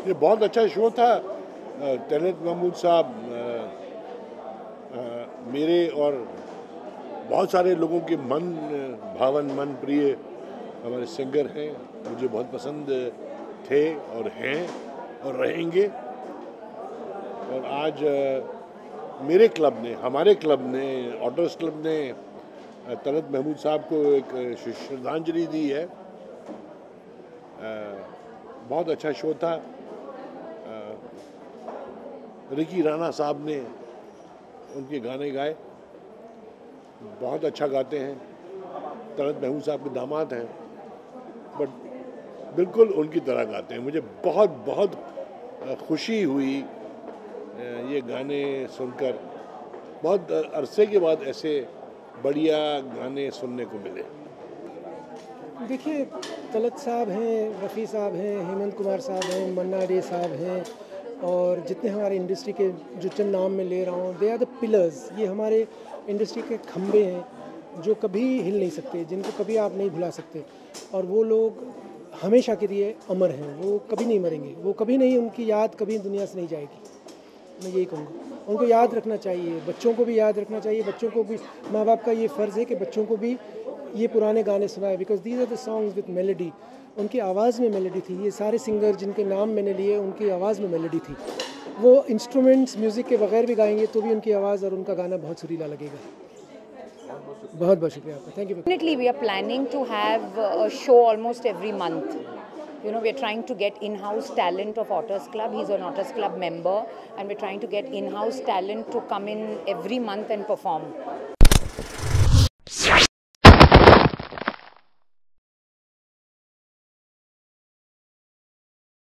ये बहुत अच्छा शो था। तलत महमूद साहब मेरे और बहुत सारे लोगों के मन भावन मन प्रिय हमारे सिंगर हैं, मुझे बहुत पसंद थे और हैं और रहेंगे। और आज मेरे क्लब ने, हमारे क्लब ने, ऑटर्स क्लब ने तलत महमूद साहब को एक श्रद्धांजलि दी है। बहुत अच्छा शो था। रिकी राणा साहब ने उनके गाने गाए, बहुत अच्छा गाते हैं। तलत महमूद साहब के दामाद हैं, बट बिल्कुल उनकी तरह गाते हैं। मुझे बहुत बहुत खुशी हुई ये गाने सुनकर। बहुत अरसे के बाद ऐसे बढ़िया गाने सुनने को मिले। देखिए, तलत साहब हैं, रफ़ी साहब हैं, हेमंत कुमार साहब हैं, मन्ना डे साहब हैं, और जितने हमारे इंडस्ट्री के जो चंद नाम मैं ले रहा हूँ, दे आर द पिलर्स। ये हमारे इंडस्ट्री के खंबे हैं जो कभी हिल नहीं सकते, जिनको कभी आप नहीं भुला सकते। और वो लोग हमेशा के लिए अमर हैं, वो कभी नहीं मरेंगे, वो कभी नहीं, उनकी याद कभी दुनिया से नहीं जाएगी। मैं यही कहूँगा, उनको याद रखना चाहिए, बच्चों को भी याद रखना चाहिए। बच्चों को भी, माँ बाप का ये फ़र्ज़ है कि बच्चों को भी ये पुराने गाने सुनाए, because these are the songs with melody. उनकी आवाज़ में मेलोडी थी। ये सारे सिंगर जिनके नाम मैंने लिए, उनकी आवाज़ में मेलोडी थी। वो इंस्ट्रूमेंट्स म्यूज़िक के बगैर भी गाएंगे तो भी उनकी आवाज़ और उनका गाना बहुत सुरीला लगेगा। बहुत बहुत शुक्रिया आपका, thank you. Definitely, we are planning to have a show almost every month. You know, we are trying to get in-house talent of Otters Club. He's an Otters Club member, and we're trying to get in-house talent to come in every month and perform.